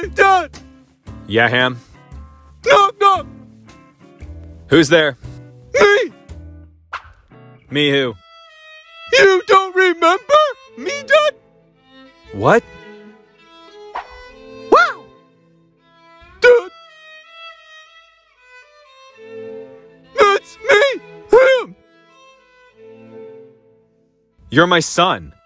Hey, Dad! Yeah, Ham? Knock, knock! Who's there? Me! Me who? You don't remember? Me, Dad? What? Wow! Dad! That's me! Him! You're my son.